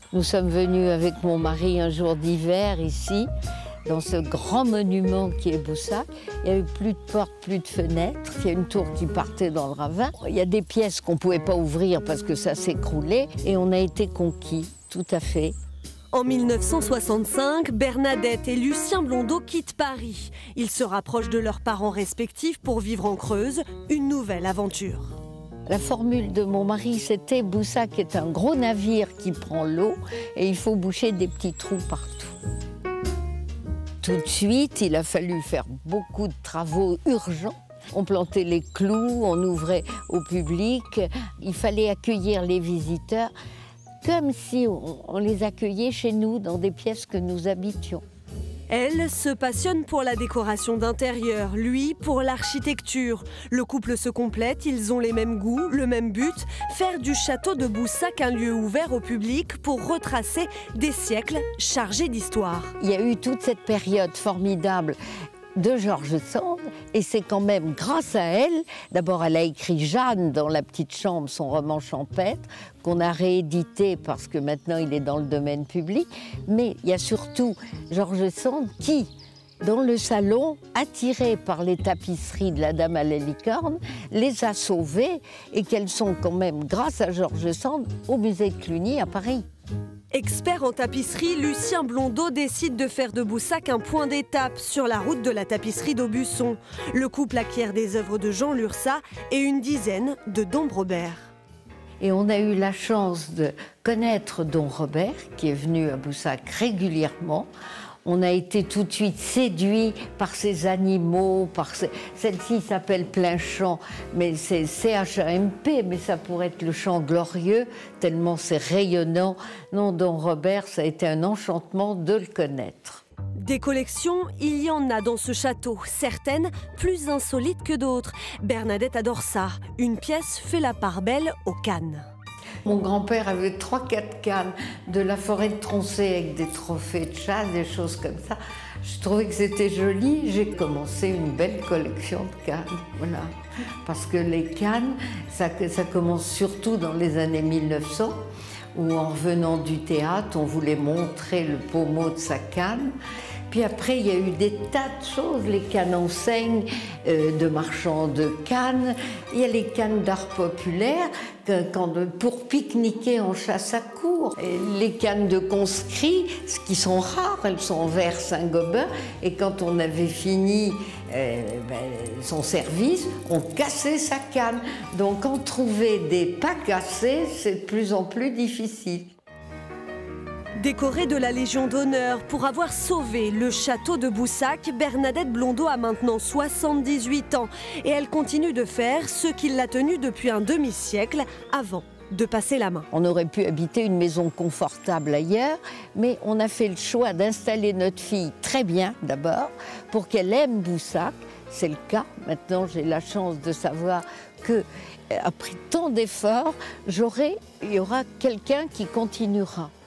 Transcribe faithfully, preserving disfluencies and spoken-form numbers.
Nous sommes venus avec mon mari un jour d'hiver ici, dans ce grand monument qui est Boussac. Il n'y a eu plus de portes, plus de fenêtres. Il y a une tour qui partait dans le ravin. Il y a des pièces qu'on ne pouvait pas ouvrir parce que ça s'écroulait. Et on a été conquis, tout à fait. En mille neuf cent soixante-cinq, Bernadette et Lucien Blondeau quittent Paris. Ils se rapprochent de leurs parents respectifs pour vivre en Creuse une nouvelle aventure. La formule de mon mari, c'était Boussac est un gros navire qui prend l'eau et il faut boucher des petits trous partout. Tout de suite, il a fallu faire beaucoup de travaux urgents. On plantait les clous, on ouvrait au public. Il fallait accueillir les visiteurs comme si on, on les accueillait chez nous, dans des pièces que nous habitions. Elle se passionne pour la décoration d'intérieur, lui pour l'architecture. Le couple se complète, ils ont les mêmes goûts, le même but, faire du château de Boussac un lieu ouvert au public pour retracer des siècles chargés d'histoire. Il y a eu toute cette période formidable de George Sand, et c'est quand même grâce à elle, d'abord elle a écrit Jeanne dans La Petite Chambre, son roman champêtre, qu'on a réédité parce que maintenant il est dans le domaine public, mais il y a surtout George Sand qui, dans le salon, attiré par les tapisseries de la Dame à la licorne, les a sauvées et qu'elles sont quand même, grâce à George Sand, au musée de Cluny à Paris. Expert en tapisserie, Lucien Blondeau décide de faire de Boussac un point d'étape sur la route de la tapisserie d'Aubusson. Le couple acquiert des œuvres de Jean Lurçat et une dizaine de Dom Robert. Et on a eu la chance de connaître Dom Robert, qui est venu à Boussac régulièrement. On a été tout de suite séduits par ces animaux, par ces... Celle-ci s'appelle Plein Champ, mais c'est C H A M P, mais ça pourrait être le Champ Glorieux, tellement c'est rayonnant. Non, Dom Robert, ça a été un enchantement de le connaître. Des collections, il y en a dans ce château, certaines plus insolites que d'autres. Bernadette adore ça, une pièce fait la part belle aux cannes. Mon grand-père avait trois quatre cannes de la forêt de Troncé avec des trophées de chasse, des choses comme ça. Je trouvais que c'était joli. J'ai commencé une belle collection de cannes, voilà. Parce que les cannes, ça, ça commence surtout dans les années mille neuf cents, où en revenant du théâtre, on voulait montrer le pommeau de sa canne. Puis après, il y a eu des tas de choses, les cannes enseignes euh, de marchands de cannes. Il y a les cannes d'art populaire que, quand, pour pique-niquer en chasse à courre. Et les cannes de conscrits, ce qui sont rares, elles sont en verre Saint-Gobain. Et quand on avait fini euh, ben, son service, on cassait sa canne. Donc en trouver des pas cassés, c'est de plus en plus difficile. Décorée de la Légion d'honneur pour avoir sauvé le château de Boussac, Bernadette Blondeau a maintenant soixante-dix-huit ans et elle continue de faire ce qui l'a tenue depuis un demi-siècle avant de passer la main. On aurait pu habiter une maison confortable ailleurs, mais on a fait le choix d'installer notre fille très bien d'abord pour qu'elle aime Boussac. C'est le cas. Maintenant, j'ai la chance de savoir que après tant d'efforts, j'aurai, il y aura quelqu'un qui continuera.